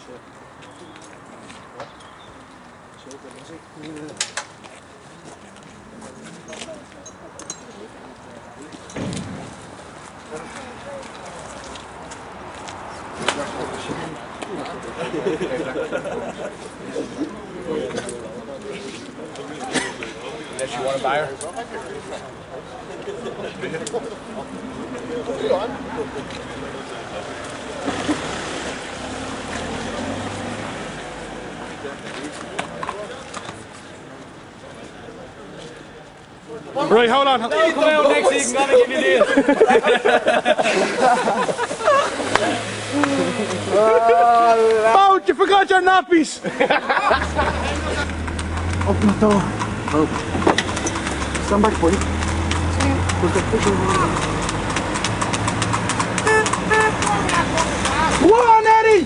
Unless you want to buy her. Right, hold on. Come out next week, I'm gonna give you a deal. Oh, you forgot your nappies! Open the door. Oh. Stand back, buddy. Come on, Eddie!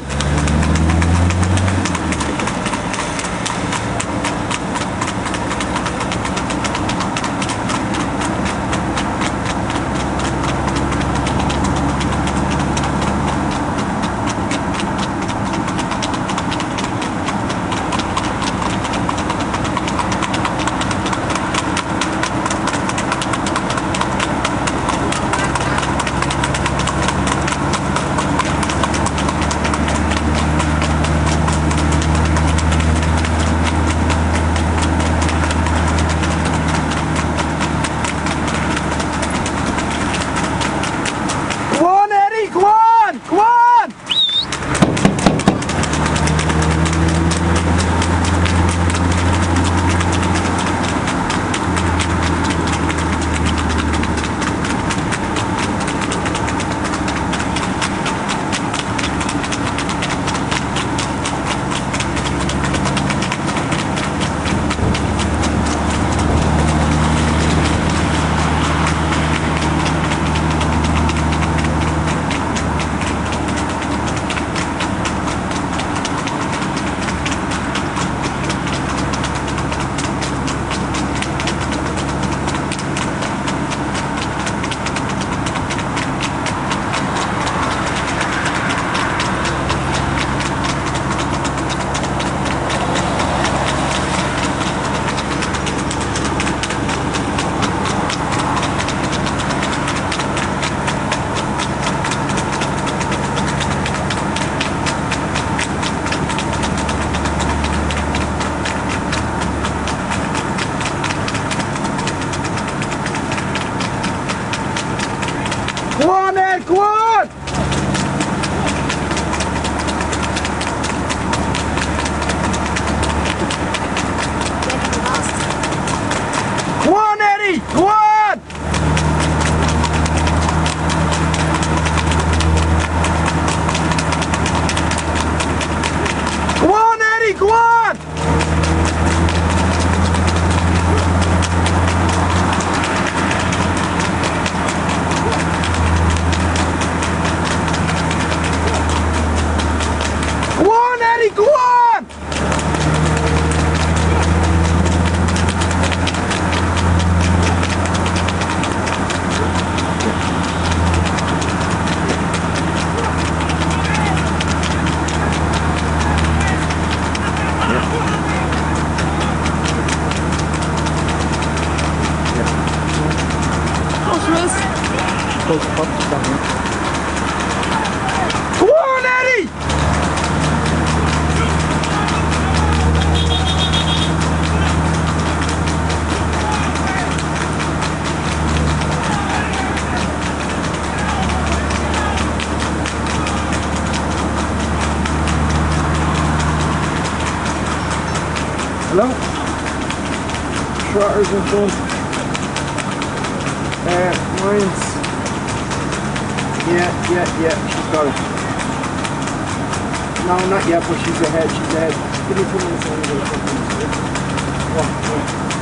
Go on, Ed, go on! Go on, Eddie, go on! Go on, Eddie, go on! Go on! Go on, Eddie! Hello? Trotters in front. Mine's. Yeah, she's got it. No, not yet, but she's ahead, Give me 2 minutes and I'm going to go.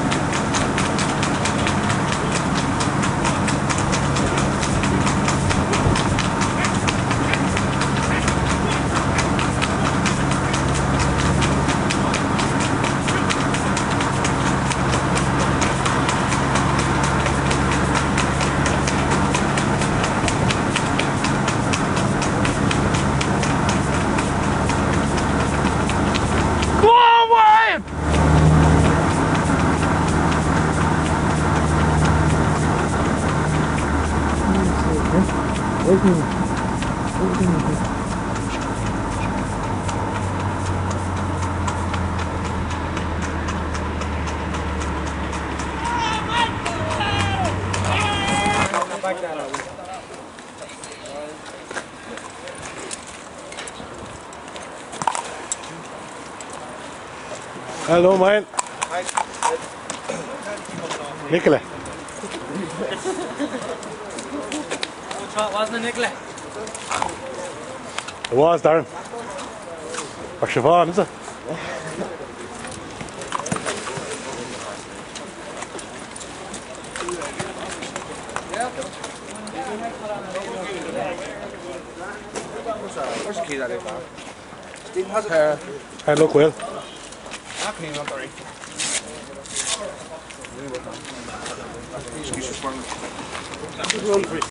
Hello, man. Nicola. Good shot, wasn't it, Nicola? It was, Darren. Or Siobhan, is it? Where's the key that is, man? Stephen has it. Hey, look, Will. I can even not worry. Excuse me for